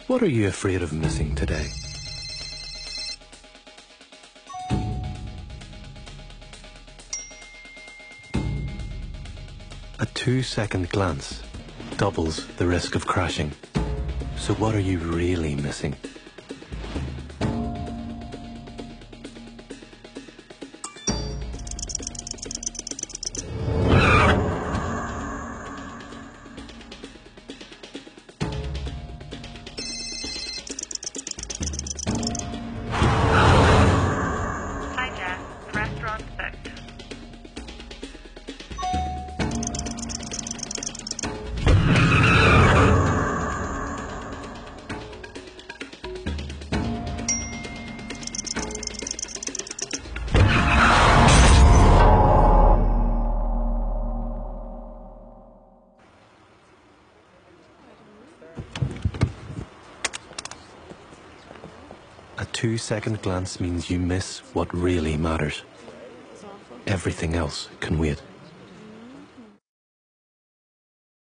What are you afraid of missing today? A 2-second glance doubles the risk of crashing. So what are you really missing? Hi, Jack. The restaurant's booked. A 2-second glance means you miss what really matters. Everything else can wait.